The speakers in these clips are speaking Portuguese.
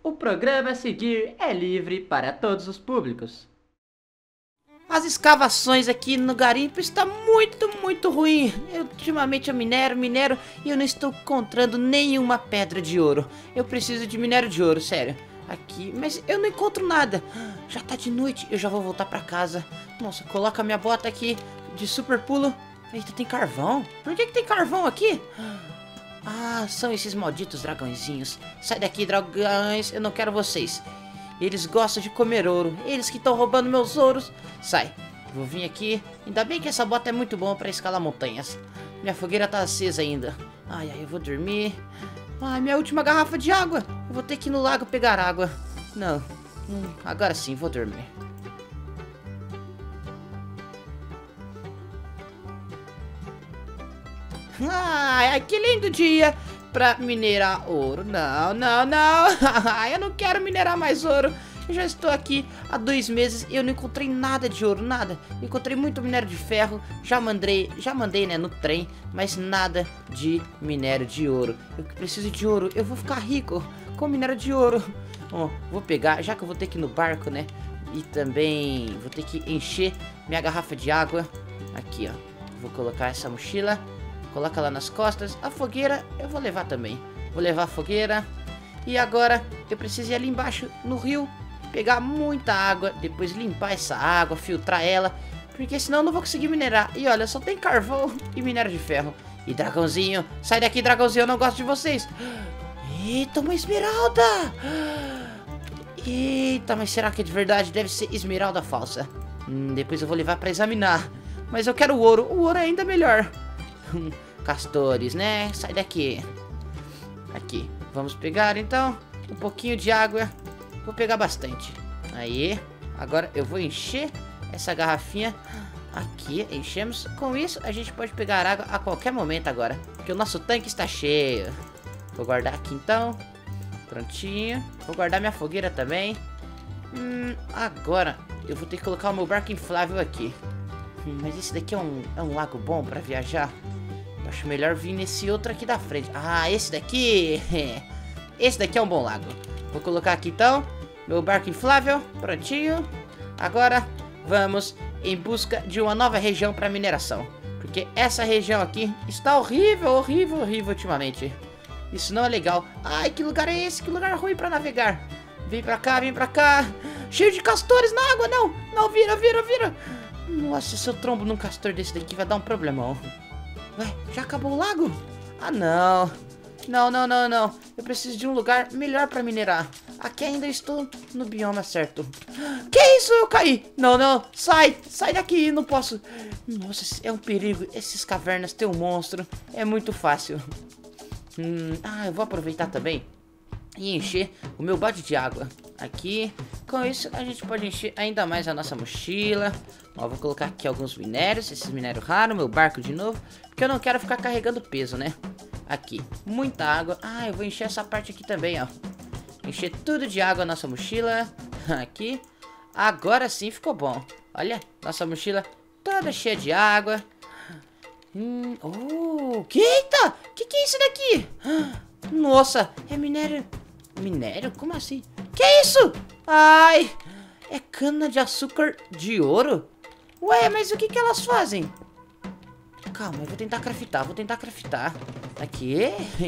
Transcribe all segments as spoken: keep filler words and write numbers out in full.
O programa a seguir é livre para todos os públicos. As escavações aqui no garimpo está muito, muito ruim. Eu, ultimamente eu minero, minero e eu não estou encontrando nenhuma pedra de ouro. Eu preciso de minério de ouro, sério. Aqui, mas eu não encontro nada. Já tá de noite, eu já vou voltar pra casa. Nossa, coloca minha bota aqui de super pulo. Eita, tem carvão? Por que que tem carvão aqui? Ah, são esses malditos dragõezinhos. Sai daqui, dragões, eu não quero vocês. Eles gostam de comer ouro. Eles que estão roubando meus ouros. Sai. Vou vir aqui. Ainda bem que essa bota é muito boa pra escalar montanhas. Minha fogueira tá acesa ainda. Ai, ai, eu vou dormir. Ai, minha última garrafa de água. Eu vou ter que ir no lago pegar água. Não. Hum, agora sim, vou dormir. Ai, que lindo dia pra minerar ouro. Não, não, não. Eu não quero minerar mais ouro. Eu já estou aqui há dois meses e eu não encontrei nada de ouro, nada. Encontrei muito minério de ferro. Já mandei, já mandei, né, no trem, mas nada de minério de ouro. Eu preciso de ouro. Eu vou ficar rico com minério de ouro. Ó, vou pegar, já que eu vou ter que ir no barco, né? E também vou ter que encher minha garrafa de água. Aqui, ó. Vou colocar essa mochila. Coloca lá nas costas. A fogueira eu vou levar também. Vou levar a fogueira. E agora eu preciso ir ali embaixo no rio, pegar muita água, depois limpar essa água, filtrar ela, porque senão eu não vou conseguir minerar. E olha, só tem carvão e minério de ferro. E dragãozinho, sai daqui, dragãozinho, eu não gosto de vocês. Eita, uma esmeralda. Eita, mas será que é de verdade? Deve ser esmeralda falsa. hum, Depois eu vou levar pra examinar. Mas eu quero o ouro, o ouro é ainda melhor. Castores, né? Sai daqui. Aqui, vamos pegar então um pouquinho de água. Vou pegar bastante. Aí, agora eu vou encher essa garrafinha. Aqui, enchemos. Com isso, a gente pode pegar água a qualquer momento agora, porque o nosso tanque está cheio. Vou guardar aqui então. Prontinho. Vou guardar minha fogueira também. Hum, agora eu vou ter que colocar o meu barco inflável aqui. Hum, mas esse daqui é um, é um lago bom para viajar. Eu acho melhor vir nesse outro aqui da frente. Ah, esse daqui. Esse daqui é um bom lago. Vou colocar aqui então meu barco inflável. Prontinho. Agora vamos em busca de uma nova região para mineração, porque essa região aqui está horrível, horrível, horrível ultimamente. Isso não é legal. Ai, que lugar é esse? Que lugar ruim para navegar. Vem pra cá, vem pra cá. Cheio de castores na água, não. Não, vira, vira, vira. Nossa, se eu trombo num castor desse daqui vai dar um problemão. Ué, já acabou o lago? Ah, não. Não, não, não, não. Eu preciso de um lugar melhor pra minerar. Aqui ainda estou no bioma certo. Que isso? Eu caí. Não, não. Sai. Sai daqui. Não posso. Nossa, é um perigo. Essas cavernas tem um monstro. É muito fácil. Hum, ah, eu vou aproveitar também e encher o meu balde de água. Aqui. Com isso, a gente pode encher ainda mais a nossa mochila. Ó, vou colocar aqui alguns minérios. Esses minérios raros. Meu barco de novo. Porque eu não quero ficar carregando peso, né? Aqui, muita água. Ah, eu vou encher essa parte aqui também, ó. Encher tudo de água a nossa mochila. Aqui. Agora sim ficou bom. Olha, nossa mochila toda cheia de água. Hum, oh, que, eita! Que que é isso daqui? Nossa, é minério. Minério? Como assim? Que isso? Ai, é cana de açúcar de ouro? Ué, mas o que que elas fazem? Calma, eu vou tentar craftar, vou tentar craftar. Aqui,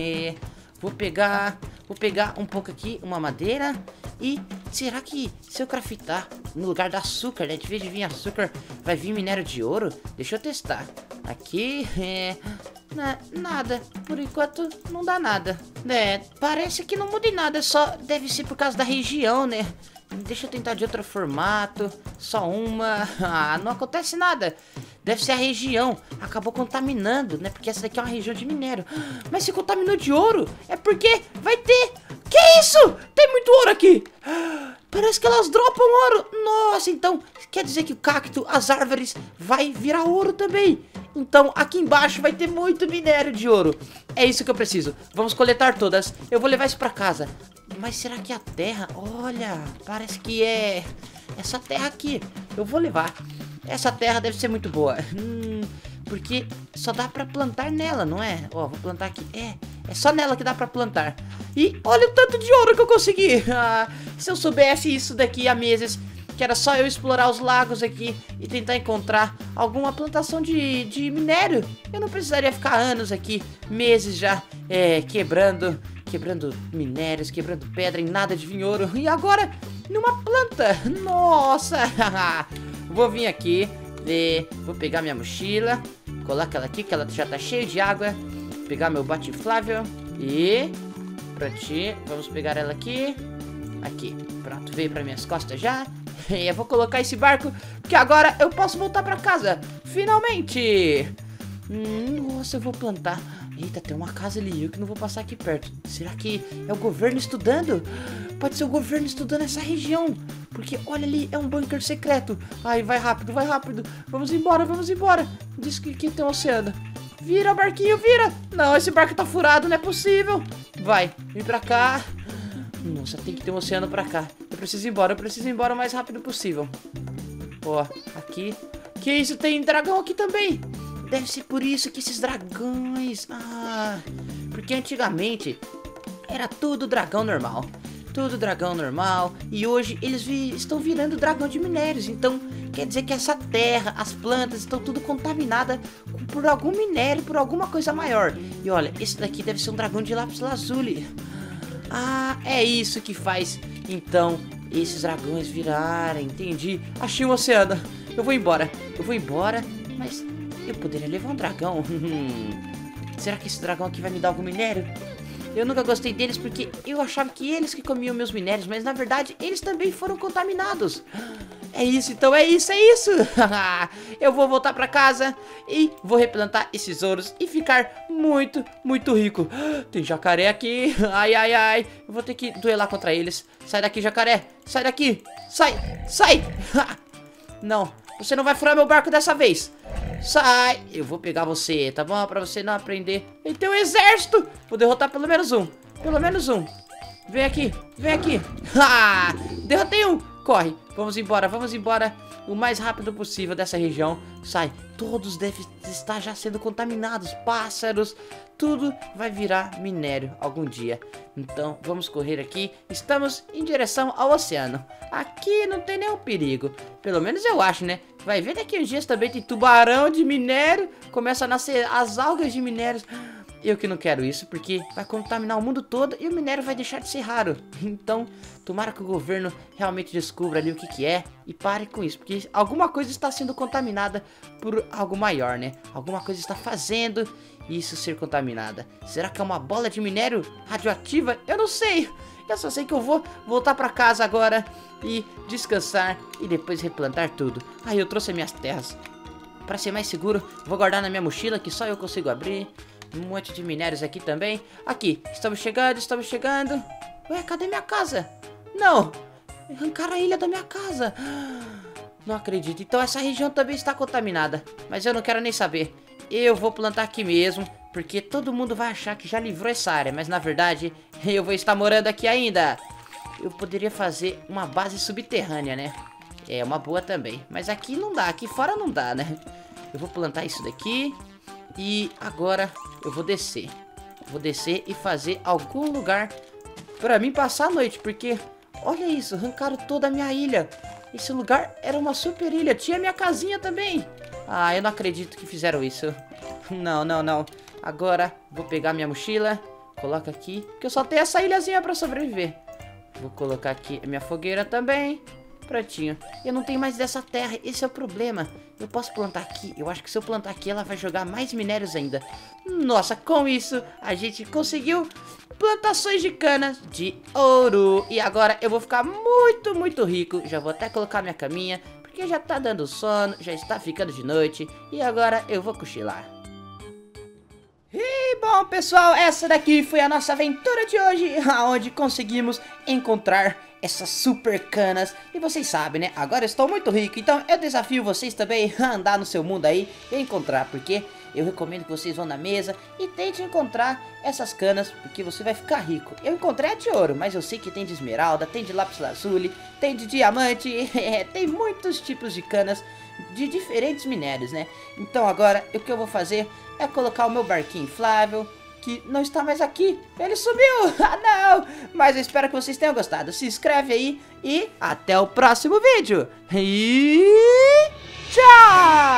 vou pegar, vou pegar um pouco aqui, uma madeira. E será que se eu craftar no lugar do açúcar, né, de vez de vir açúcar, vai vir minério de ouro? Deixa eu testar. Aqui, é, na, nada, por enquanto não dá nada. É, parece que não muda em nada, só deve ser por causa da região, né? Deixa eu tentar de outro formato. Só uma. Ah, não acontece nada. Deve ser a região. Acabou contaminando, né? Porque essa daqui é uma região de minério. Mas se contaminou de ouro, é porque vai ter... Que isso? Tem muito ouro aqui. Parece que elas dropam ouro. Nossa, então quer dizer que o cacto, as árvores, vai virar ouro também. Então aqui embaixo vai ter muito minério de ouro. É isso que eu preciso. Vamos coletar todas. Eu vou levar isso pra casa. Mas será que a terra... Olha, parece que é... Essa terra aqui, eu vou levar. Essa terra deve ser muito boa. Hum, porque só dá pra plantar nela, não é? Ó, vou plantar aqui. É, é só nela que dá pra plantar. E olha o tanto de ouro que eu consegui. Ah, se eu soubesse isso daqui há meses, que era só eu explorar os lagos aqui e tentar encontrar alguma plantação de, de minério, eu não precisaria ficar anos aqui, meses já, é, quebrando, quebrando minérios, quebrando pedra em nada de vir ouro. E agora, numa planta, nossa, vou vir aqui, é, vou pegar minha mochila, colocar ela aqui, que ela já tá cheia de água, pegar meu bate inflável e prontinho, vamos pegar ela aqui, aqui, pronto, veio para minhas costas já. Eu vou colocar esse barco, porque agora eu posso voltar pra casa, finalmente. hum, Nossa, eu vou plantar. Eita, tem uma casa ali, eu que não vou passar aqui perto. Será que é o governo estudando? Pode ser o governo estudando essa região, porque olha ali, é um bunker secreto. Ai, vai rápido, vai rápido. Vamos embora, vamos embora. Diz que aqui tem um oceano. Vira, barquinho, vira. Não, esse barco tá furado, não é possível. Vai, vem pra cá. Nossa, tem que ter um oceano pra cá. Eu preciso ir embora, eu preciso ir embora o mais rápido possível. Ó, aqui. Que isso, tem dragão aqui também. Deve ser por isso que esses dragões... Ah, porque antigamente era tudo dragão normal. Tudo dragão normal. E hoje eles vi, estão virando dragão de minérios. Então quer dizer que essa terra, as plantas estão tudo contaminadas por algum minério, por alguma coisa maior. E olha, esse daqui deve ser um dragão de lápis lazuli. Ah, é isso que faz, então, esses dragões virarem, entendi. Achei um oceano, eu vou embora, eu vou embora, mas eu poderia levar um dragão. Será que esse dragão aqui vai me dar algum minério? Eu nunca gostei deles porque eu achava que eles que comiam meus minérios, mas na verdade eles também foram contaminados. É isso, então é isso, é isso. Eu vou voltar pra casa e vou replantar esses ouros e ficar muito, muito rico. Tem jacaré aqui, ai, ai, ai. Eu vou ter que duelar contra eles. Sai daqui, jacaré, sai daqui. Sai, sai. Não, você não vai furar meu barco dessa vez. Sai, eu vou pegar você, tá bom? Pra você não aprender. Ele tem um exército. Vou derrotar pelo menos um, pelo menos um. Vem aqui, vem aqui. Ah, derrotei um. Corre, vamos embora, vamos embora o mais rápido possível dessa região. Sai, todos devem estar já sendo contaminados. Pássaros, tudo vai virar minério algum dia. Então vamos correr aqui. Estamos em direção ao oceano. Aqui não tem nenhum perigo, pelo menos eu acho, né? Vai ver daqui uns dias também tem tubarão de minério. Começa a nascer as algas de minérios. Eu que não quero isso, porque vai contaminar o mundo todo e o minério vai deixar de ser raro. Então, tomara que o governo realmente descubra ali o que que é e pare com isso, porque alguma coisa está sendo contaminada por algo maior, né? Alguma coisa está fazendo isso ser contaminada. Será que é uma bola de minério radioativa? Eu não sei. Eu só sei que eu vou voltar pra casa agora e descansar e depois replantar tudo. Ah, eu trouxe as minhas terras. Para ser mais seguro, vou guardar na minha mochila que só eu consigo abrir. Um monte de minérios aqui também. Aqui, estamos chegando, estamos chegando. Ué, cadê minha casa? Não, arrancaram a ilha da minha casa. Não acredito, então essa região também está contaminada. Mas eu não quero nem saber. Eu vou plantar aqui mesmo, porque todo mundo vai achar que já livrou essa área. Mas na verdade, eu vou estar morando aqui ainda. Eu poderia fazer uma base subterrânea, né? É uma boa também. Mas aqui não dá, aqui fora não dá, né? Eu vou plantar isso daqui. E agora eu vou descer. Vou descer e fazer algum lugar pra mim passar a noite. Porque, olha isso, arrancaram toda a minha ilha. Esse lugar era uma super ilha. Tinha minha casinha também. Ah, eu não acredito que fizeram isso. Não, não, não. Agora vou pegar minha mochila. Coloca aqui, que eu só tenho essa ilhazinha pra sobreviver. Vou colocar aqui a minha fogueira também. Prontinho. Eu não tenho mais dessa terra, esse é o problema. Eu posso plantar aqui, eu acho que se eu plantar aqui ela vai jogar mais minérios ainda. Nossa, com isso a gente conseguiu plantações de canas de ouro. E agora eu vou ficar muito, muito rico. Já vou até colocar minha caminha, porque já tá dando sono, já está ficando de noite. E agora eu vou cochilar. E bom, pessoal, essa daqui foi a nossa aventura de hoje, onde conseguimos encontrar essas super canas. E vocês sabem, né? Agora eu estou muito rico, então eu desafio vocês também a andar no seu mundo aí e encontrar, porque eu recomendo que vocês vão na mesa e tentem encontrar essas canas, porque você vai ficar rico. Eu encontrei a de ouro, mas eu sei que tem de esmeralda, tem de lápis lazuli, tem de diamante, é, tem muitos tipos de canas de diferentes minérios, né? Então agora o que eu vou fazer é colocar o meu barquinho inflável, que não está mais aqui. Ele sumiu. Ah, não. Mas eu espero que vocês tenham gostado. Se inscreve aí e até o próximo vídeo. E tchau!